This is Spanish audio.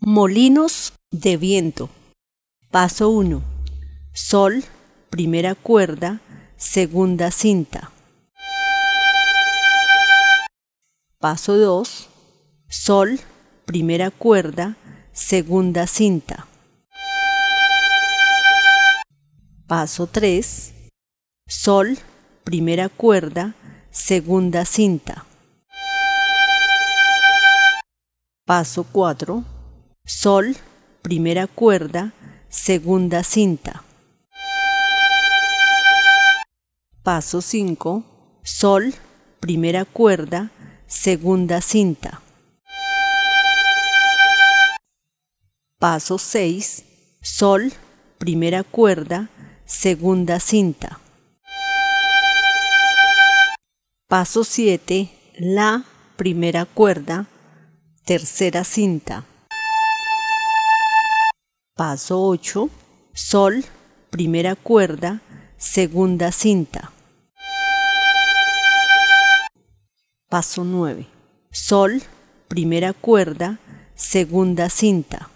Molinos de viento. Paso 1. Sol, primera cuerda, segunda cinta. Paso 2. Sol, primera cuerda, segunda cinta. Paso 3. Sol, primera cuerda, segunda cinta. Paso 4. Sol, primera cuerda, segunda cinta. Paso 5. Sol, primera cuerda, segunda cinta. Paso 6. Sol, primera cuerda, segunda cinta. Paso 7. La, primera cuerda, tercera cinta. Paso 8. Sol, primera cuerda, segunda cinta. Paso 9. Sol, primera cuerda, segunda cinta.